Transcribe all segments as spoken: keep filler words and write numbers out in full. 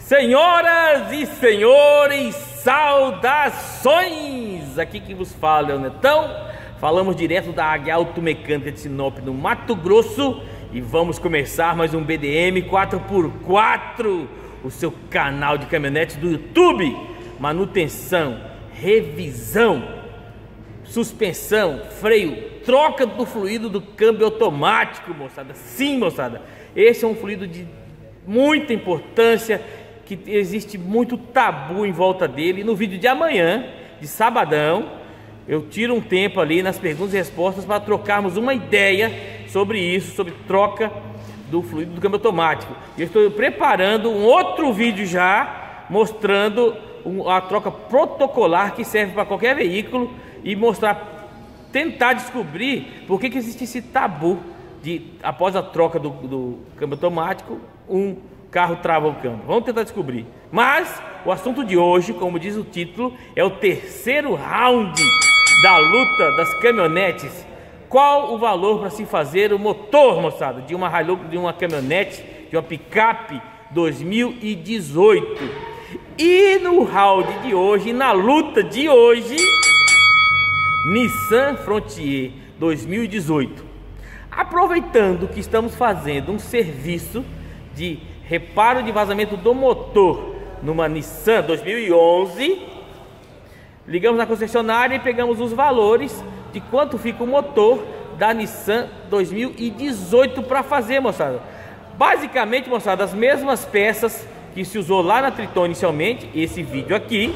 Senhoras e senhores, saudações! Aqui que vos fala é o Netão. Falamos direto da Águia Automecânica de Sinop, no Mato Grosso. E vamos começar mais um B D M quatro por quatro, o seu canal de caminhonete do YouTube. Manutenção, revisão, suspensão, freio, troca do fluido do câmbio automático, moçada. Sim, moçada, esse é um fluido de muita importância, que existe muito tabu em volta dele. No vídeo de amanhã, de sabadão, eu tiro um tempo ali nas perguntas e respostas para trocarmos uma ideia sobre isso, sobre troca do fluido do câmbio automático. Eu estou preparando um outro vídeo já, mostrando a troca protocolar que serve para qualquer veículo e mostrar, tentar descobrir por que que existe esse tabu de, após a troca do, do câmbio automático, um carro trava o câmbio. Vamos tentar descobrir. Mas o assunto de hoje, como diz o título, é o terceiro round da luta das caminhonetes. Qual o valor para se fazer o motor, moçada, de uma Hilux, de uma caminhonete, de uma picape dois mil e dezoito? E no round de hoje, na luta de hoje, Nissan Frontier dois mil e dezoito. Aproveitando que estamos fazendo um serviço de reparo de vazamento do motor numa Nissan dois mil e onze, ligamos na concessionária e pegamos os valores de quanto fica o motor da Nissan dois mil e dezoito para fazer, moçada. Basicamente, moçada, as mesmas peças que se usou lá na Triton inicialmente, esse vídeo aqui.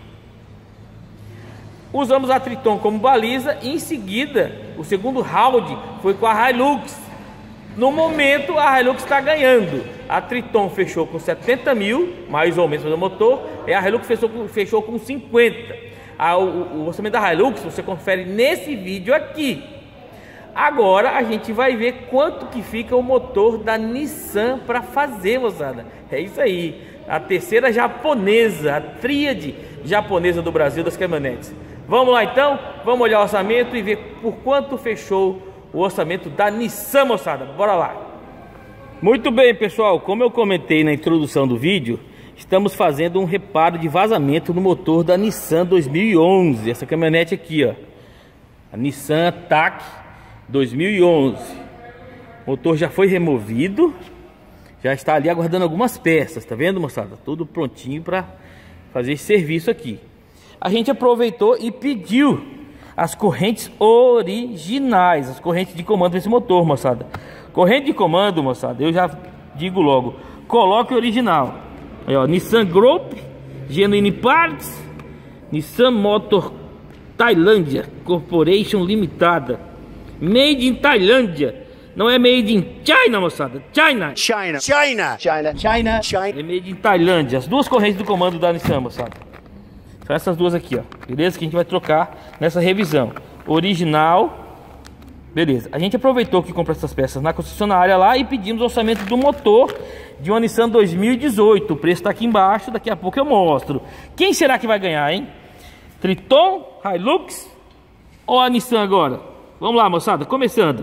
Usamos a Triton como baliza e em seguida o segundo round foi com a Hilux. No momento a Hilux está ganhando. A Triton fechou com setenta mil, mais ou menos, no motor, e a Hilux fechou com, fechou com cinquenta. A, o, o orçamento da Hilux você confere nesse vídeo aqui. Agora a gente vai ver quanto que fica o motor da Nissan para fazer, moçada. É isso aí, a terceira japonesa, a tríade japonesa do Brasil das caminhonetes. Vamos lá então, vamos olhar o orçamento e ver por quanto fechou o orçamento da Nissan, moçada. Bora lá. Muito bem, pessoal, como eu comentei na introdução do vídeo, estamos fazendo um reparo de vazamento no motor da Nissan dois mil e onze. Essa caminhonete aqui, ó, a Nissan Attack dois mil e onze. O motor já foi removido, já está ali aguardando algumas peças, tá vendo, moçada? Tudo prontinho para fazer esse serviço aqui. A gente aproveitou e pediu as correntes originais, as correntes de comando para esse motor, moçada. Corrente de comando, moçada, eu já digo logo, coloque original. Aí, ó, Nissan Group, Genuine Parts, Nissan Motor Tailândia Corporation Limitada, made in Tailândia, não é made in China, moçada. China, China, China, China, China, China. É made in Tailândia. As duas correntes do comando da Nissan, moçada, são essas duas aqui, ó, beleza? Que a gente vai trocar nessa revisão. Original. Beleza, a gente aproveitou que comprou essas peças na concessionária lá e pedimos o orçamento do motor de uma Nissan dois mil e dezoito. O preço está aqui embaixo, daqui a pouco eu mostro. Quem será que vai ganhar, hein? Triton, Hilux ou a Nissan agora? Vamos lá, moçada, começando.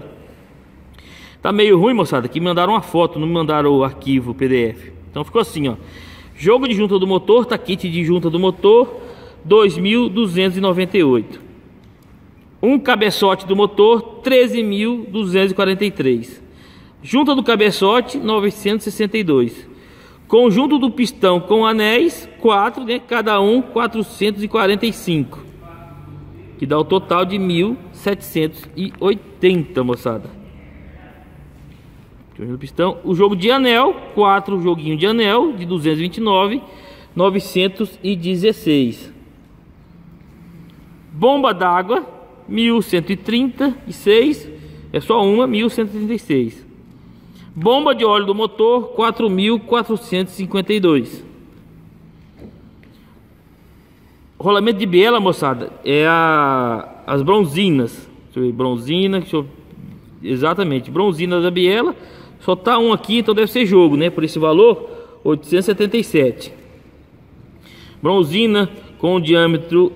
Tá meio ruim, moçada, que me mandaram uma foto, não me mandaram o arquivo P D F. Então ficou assim, ó. Jogo de junta do motor, tá kit de junta do motor, dois mil duzentos e noventa e oito. Um cabeçote do motor, treze mil duzentos e quarenta e três. Junta do cabeçote, novecentos e sessenta e dois. Conjunto do pistão com anéis, quatro, né? Cada um, quatrocentos e quarenta e cinco. Que dá o total de mil setecentos e oitenta, moçada. Conjunto do pistão. O jogo de anel, quatro joguinho de anel, de duzentos e vinte e nove, novecentos e dezesseis. Bomba d'água, mil cento e trinta e seis, é só uma, mil cento e trinta e seis. Bomba de óleo do motor, quatro mil quatrocentos e cinquenta e dois. Rolamento de biela, moçada, é a, as bronzinas. Deixa eu ver, bronzina, deixa eu, exatamente, bronzina da biela. Só tá um aqui, então deve ser jogo, né? Por esse valor, oitocentos e setenta e sete. Bronzina com diâmetro,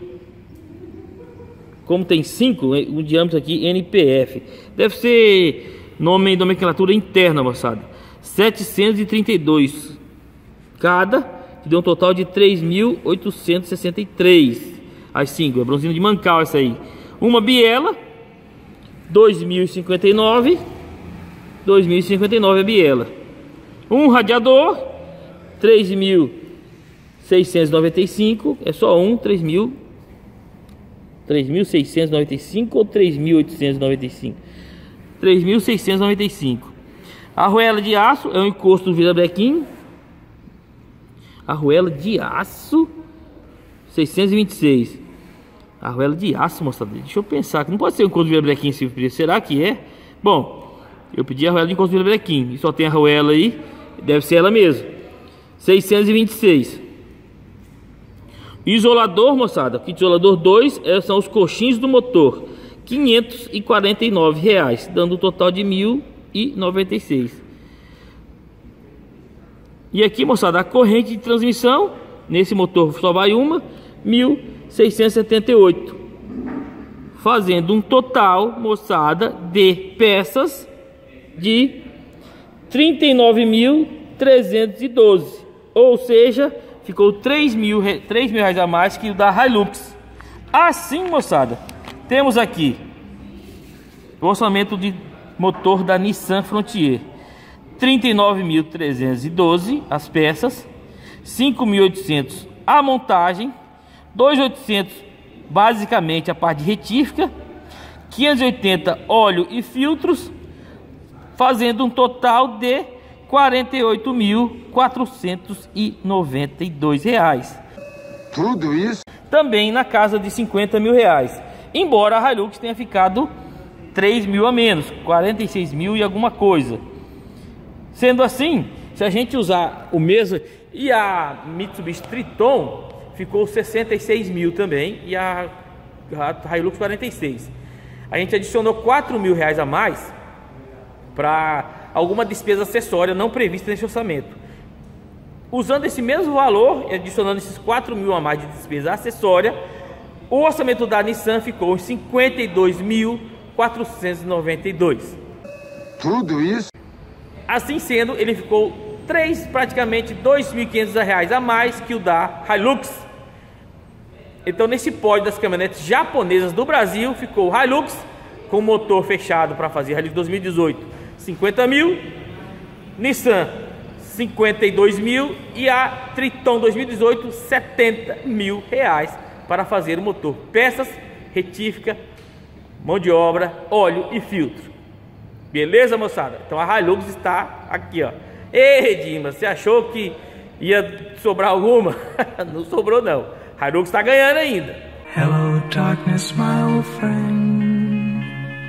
como tem cinco, o diâmetro aqui N P F, deve ser nome, nomenclatura interna, moçada. setecentos e trinta e dois cada, que deu um total de três mil oitocentos e sessenta e três. As cinco, é bronzina de Mancal essa aí. Uma biela, dois mil e cinquenta e nove. dois mil e cinquenta e nove a biela. Um radiador, três mil seiscentos e noventa e cinco. É só um, três mil. três mil seiscentos e noventa e cinco ou três mil oitocentos e noventa e cinco? três mil seiscentos e noventa e cinco. A arruela de aço é um encosto do virabrequim. Arruela de aço seiscentos e vinte e seis. Arruela de aço, moçada. Deixa eu pensar, que não pode ser um encosto do virabrequim. Será que é? Bom, eu pedi a arruela de encosto do virabrequim e só tem a arruela aí. Deve ser ela mesmo. seiscentos e vinte e seis. Isolador, moçada, kit isolador dois é, são os coxins do motor, quinhentos e quarenta e nove reais, dando um total de mil e noventa e seis. E aqui, moçada, a corrente de transmissão nesse motor só vai uma, mil seiscentos e setenta e oito, fazendo um total, moçada, de peças de trinta e nove mil trezentos e doze, ou seja, ficou três mil, três mil reais a mais que o da Hilux. Assim, moçada, temos aqui o orçamento de motor da Nissan Frontier, trinta e nove mil trezentos e doze as peças, cinco mil e oitocentos a montagem, dois mil e oitocentos basicamente a parte de retífica, quinhentos e oitenta óleo e filtros, fazendo um total de quarenta e oito mil quatrocentos e noventa e dois reais. Tudo isso? Também na casa de cinquenta mil reais. Embora a Hilux tenha ficado três mil a menos, quarenta e seis mil e alguma coisa. Sendo assim, se a gente usar o mesmo, e a Mitsubishi Triton ficou sessenta e seis mil também, e a, a Hilux quarenta e seis. A gente adicionou quatro mil reais a mais para alguma despesa acessória não prevista nesse orçamento. Usando esse mesmo valor e adicionando esses quatro mil a mais de despesa acessória, o orçamento da Nissan ficou em cinquenta e dois mil quatrocentos e noventa e dois. Tudo isso? Assim sendo, ele ficou três, praticamente dois mil e quinhentos reais a mais que o da Hilux. Então, nesse pódio das caminhonetes japonesas do Brasil, ficou o Hilux com motor fechado para fazer Hilux dois mil e dezoito, cinquenta mil, Nissan cinquenta e dois mil e a Triton dois mil e dezoito setenta mil reais para fazer o motor, peças, retífica, mão de obra, óleo e filtro. Beleza, moçada? Então a Hilux está aqui, ó. Ei, Dimas, você achou que ia sobrar alguma? Não sobrou não. A Hilux está ganhando ainda. Hello, darkness, my old friend.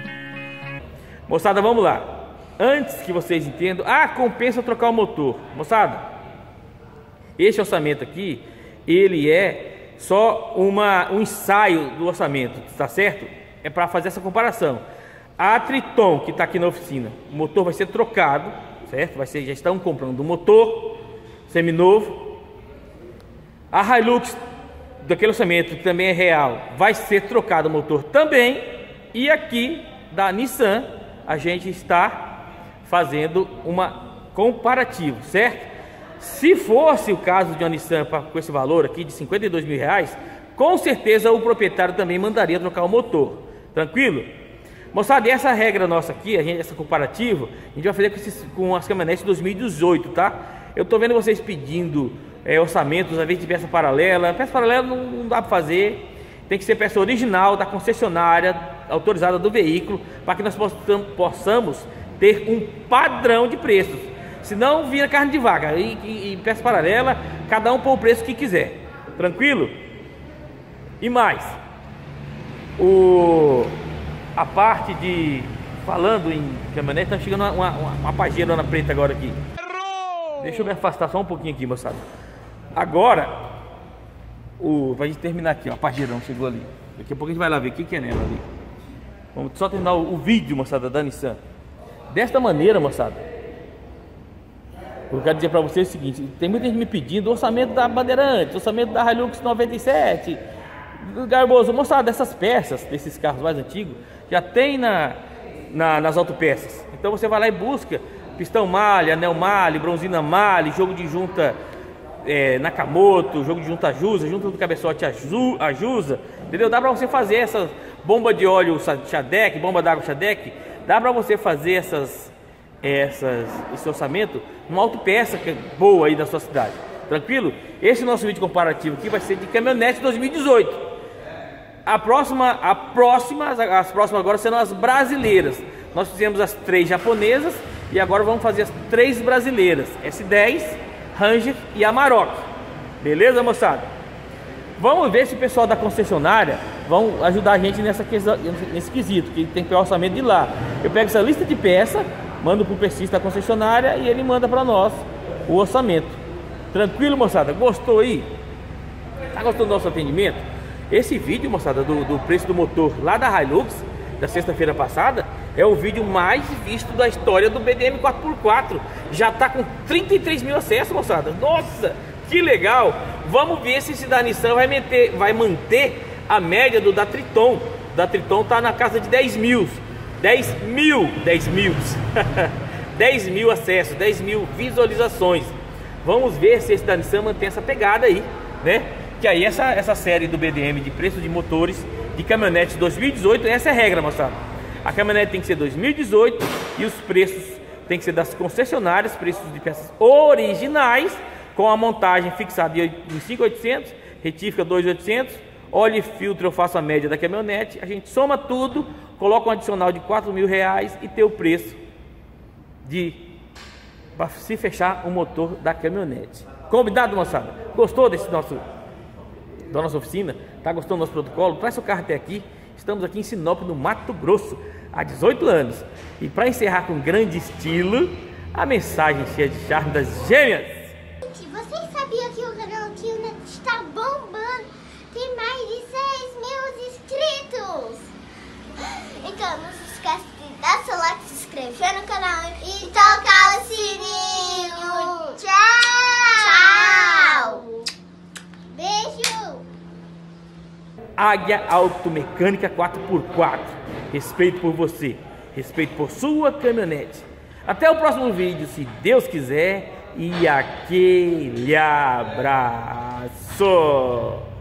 Moçada, vamos lá. Antes que vocês entendam, ah, compensa trocar o motor. Moçada, esse orçamento aqui, ele é só uma, um ensaio do orçamento, tá certo? É para fazer essa comparação. A Triton, que está aqui na oficina, o motor vai ser trocado, certo? Vai ser, já estão comprando um motor seminovo. A Hilux, daquele orçamento que também é real, vai ser trocado o motor também. E aqui da Nissan, a gente está fazendo uma comparativo, certo? Se fosse o caso de uma Nissan com esse valor aqui de cinquenta e dois mil reais, com certeza o proprietário também mandaria trocar o motor. Tranquilo? Moçada, e essa regra nossa aqui, a gente, essa comparativo, a gente vai fazer com, esses, com as caminhonetes dois mil e dezoito, tá? Eu tô vendo vocês pedindo é, orçamentos às vezes de peça paralela. Peça paralela não, não dá para fazer. Tem que ser peça original da concessionária autorizada do veículo, para que nós possamos, possamos ter um padrão de preços. Senão vira carne de vaca. E, e, e peça paralela, cada um põe o preço que quiser. Tranquilo? E mais, o, a parte de... Falando em caminhonete, tá chegando uma, uma, uma pajeirona preta agora aqui. Deixa eu me afastar só um pouquinho aqui, moçada. Agora, o, pra gente terminar aqui, ó, a pajeirão chegou ali. Daqui a pouco a gente vai lá ver o que, que é nela ali. Vamos só terminar o, o vídeo, moçada, da Nissan. Desta maneira, moçada, eu quero dizer pra vocês o seguinte: tem muita gente me pedindo o orçamento da Bandeirantes, orçamento da Hilux noventa e sete. Garboso, moçada, dessas peças, desses carros mais antigos, já tem na, na, nas autopeças. Então você vai lá e busca pistão malha, anel malha, bronzina malha, jogo de junta é, Nakamoto, jogo de junta-jusa, junta do cabeçote ajusa, entendeu? Dá para você fazer essas bomba de óleo Shadec, bomba d'água Shadec, dá para você fazer essas, essas, esse orçamento numa autopeça que é boa aí da sua cidade, tranquilo? Esse nosso vídeo comparativo aqui vai ser de caminhonete dois mil e dezoito. A próxima, a próxima, as próximas agora serão as brasileiras. Nós fizemos as três japonesas e agora vamos fazer as três brasileiras, S dez, Ranger e Amarok. Beleza, moçada? Vamos ver se o pessoal da concessionária vão ajudar a gente nessa questão, nesse quesito, que tem que ter o orçamento de lá. Eu pego essa lista de peças, mando para o persista da concessionária e ele manda para nós o orçamento. Tranquilo, moçada? Gostou aí? Tá gostando do nosso atendimento? Esse vídeo, moçada, do, do preço do motor lá da Hilux, da sexta-feira passada, é o vídeo mais visto da história do B D M quatro por quatro. Já tá com trinta e três mil acessos, moçada. Nossa, que legal! Vamos ver se esse da Nissan vai manter, vai manter a média do da Triton. O da Triton tá na casa de dez mil. dez mil, dez mil. dez mil acessos, dez mil visualizações. Vamos ver se esse da Nissan mantém essa pegada aí, né? Que aí essa, essa série do B D M de preço de motores de caminhonete dois mil e dezoito, essa é a regra, moçada. A caminhonete tem que ser dois mil e dezoito e os preços tem que ser das concessionárias, preços de peças originais, com a montagem fixada em cinco mil e oitocentos, retífica dois mil e oitocentos, óleo e filtro eu faço a média da caminhonete, a gente soma tudo, coloca um adicional de quatro mil reais e tem o preço de para se fechar o motor da caminhonete. Combinado, moçada? Gostou desse nosso da nossa oficina? Tá gostando do nosso protocolo? Traz seu carro até aqui. Estamos aqui em Sinop, no Mato Grosso, há dezoito anos. E para encerrar com grande estilo, a mensagem cheia de charme das gêmeas. Gente, vocês sabiam que o canal Tio está bombando? Tem mais de seis mil inscritos. Então não se esqueça de dar seu like, se inscrever no canal e tocar o sininho. Tchau! Tchau! Beijo! Águia Automecânica quatro por quatro. Respeito por você, respeito por sua caminhonete. Até o próximo vídeo, se Deus quiser, e aquele abraço!